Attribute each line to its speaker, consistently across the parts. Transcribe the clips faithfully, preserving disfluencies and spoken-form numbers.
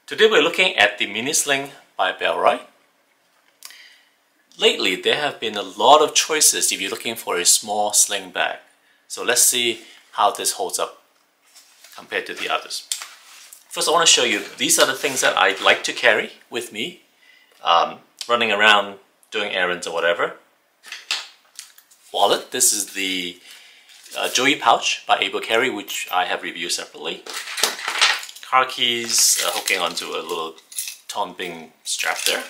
Speaker 1: Today we're looking at the mini sling by Bellroy. Lately there have been a lot of choices if you're looking for a small sling bag. So let's see how this holds up compared to the others. First I want to show you, these are the things that I like to carry with me, um, running around doing errands or whatever. Wallet, this is the uh, Joey pouch by Able Carry, which I have reviewed separately. Car keys uh, hooking onto a little Tonbing strap there.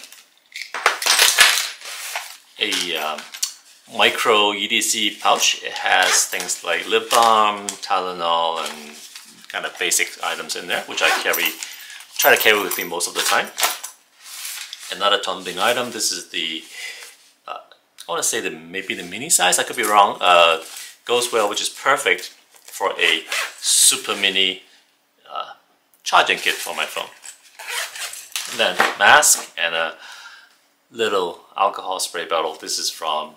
Speaker 1: A um, micro E D C pouch. It has things like lip balm, Tylenol, and kind of basic items in there, which I carry, try to carry with me most of the time. Another Tonbing item. This is the, uh, I want to say the maybe the mini size. I could be wrong. Uh, goes well, which is perfect for a super mini uh, charging kit for my phone. And then mask and a little alcohol spray bottle. This is from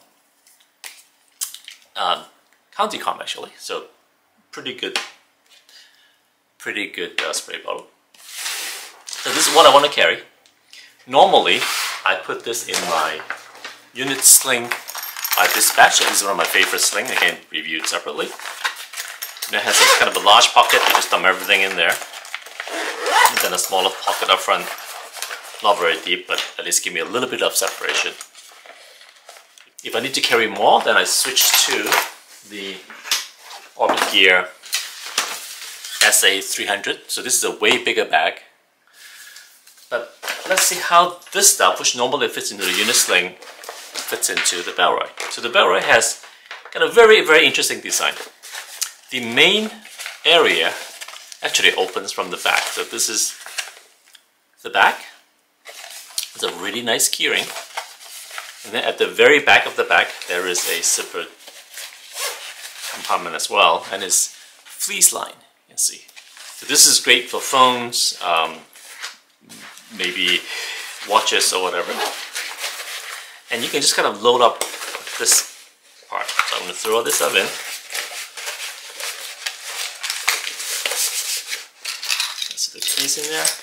Speaker 1: um, County Com actually, so pretty good, pretty good uh, spray bottle. So this is what I want to carry. Normally, I put this in my unit sling by Dispatch. This is one of my favorite sling. Again, reviewed separately. And it has a kind of a large pocket. You just dump everything in there. And then a smaller pocket up front. Not very deep, but at least give me a little bit of separation. If I need to carry more, then I switch to the Orbit Gear S A three hundred. So this is a way bigger bag. But let's see how this stuff, which normally fits into the unit sling, fits into the Bellroy. So the Bellroy has got a very, very interesting design. The main area actually opens from the back. So this is the back. It's a really nice keyring. And then at the very back of the back, there is a zipper compartment as well, and it's fleece line, you can see. So this is great for phones, um, maybe watches or whatever. And you can just kind of load up this part. So I'm going to throw this up in. So the keys in there.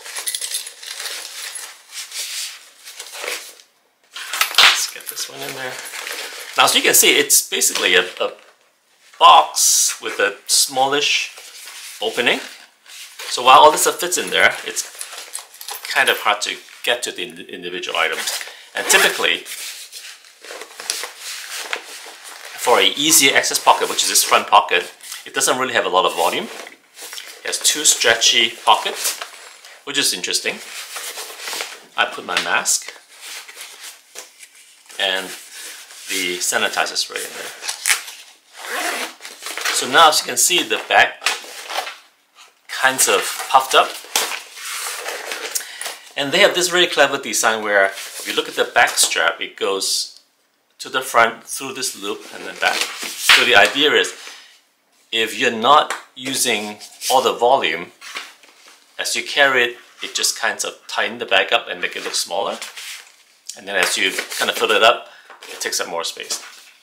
Speaker 1: Let's get this one in there. Now, so you can see, it's basically a, a box with a smallish opening. So while all this stuff fits in there, it's kind of hard to get to the individual items. And typically, for an easier access pocket, which is this front pocket, it doesn't really have a lot of volume. It has two stretchy pockets, which is interesting. I put my mask and the sanitizer spray in there. So now, as you can see, the back kinds of puffed up. And they have this very clever design where if you look at the back strap, it goes to the front through this loop and then back. So the idea is, if you're not using all the volume, as you carry it, it just kind of tighten the bag up and make it look smaller. And then as you kind of fill it up, it takes up more space.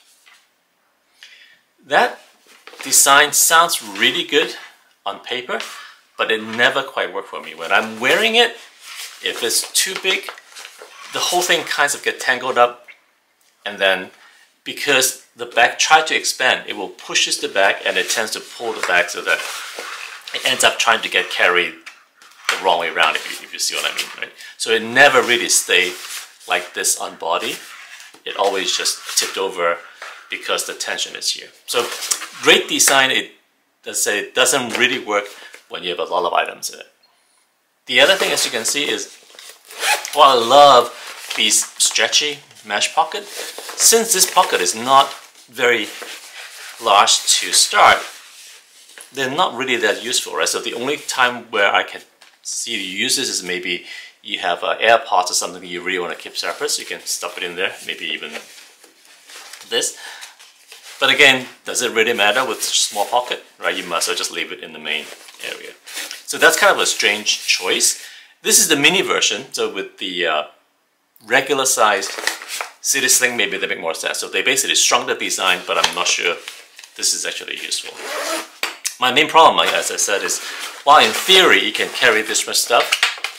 Speaker 1: That design sounds really good on paper, but it never quite worked for me. When I'm wearing it, if it's too big, the whole thing kind of get tangled up, and then because the bag tried to expand, it will pushes the bag and it tends to pull the bag so that it ends up trying to get carried the wrong way around, if you, if you see what I mean, right? So it never really stayed like this on body. It always just tipped over because the tension is here. So great design. It does say it doesn't really work when you have a lot of items in it. The other thing, as you can see, is while I love these stretchy mesh pockets, since this pocket is not very large to start, they're not really that useful, right? So the only time where I can see the uses is maybe you have uh, AirPods or something you really want to keep separate, so you can stuff it in there, maybe even this. But again, does it really matter with such a small pocket, right? You must as well just leave it in the main area. So that's kind of a strange choice. This is the mini version, so with the uh, regular sized City Sling, maybe a bit more sense. So they basically shrunk the design, but I'm not sure this is actually useful. My main problem, as I said, is while in theory you can carry this much stuff,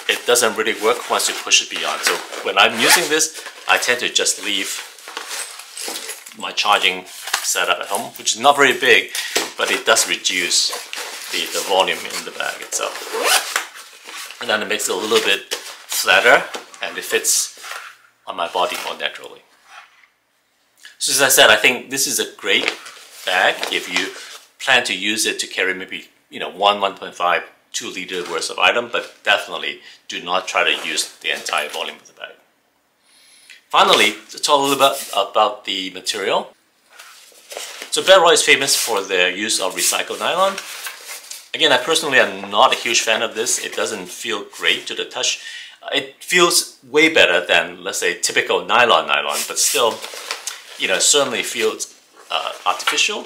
Speaker 1: it doesn't really work once you push it beyond. So when I'm using this, I tend to just leave my charging setup at home, which is not very big, but it does reduce the, the volume in the bag itself. And then it makes it a little bit flatter and it fits on my body more naturally. So as I said, I think this is a great bag if you plan to use it to carry maybe you know one, one point five, two liter worth of item, but definitely do not try to use the entire volume of the bag. Finally, to talk a little bit about the material. So bellroy is famous for their use of recycled nylon. Again, I personally am not a huge fan of this. It doesn't feel great to the touch. It feels way better than, let's say, typical nylon nylon, but still, you know, certainly feels uh, artificial.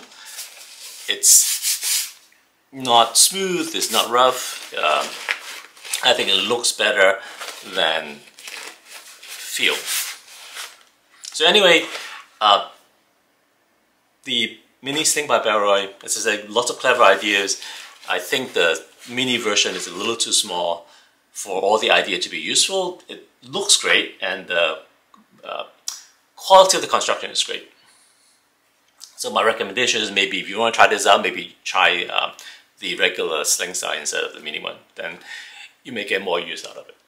Speaker 1: It's not smooth, it's not rough. Um, I think it looks better than feel. So anyway, uh, the mini sling by bellroy, as I said, lots of clever ideas. I think the mini version is a little too small for all the idea to be useful. It looks great and the uh, quality of the construction is great. So my recommendation is maybe if you want to try this out, maybe try um, the regular sling size instead of the mini one. Then you may get more use out of it.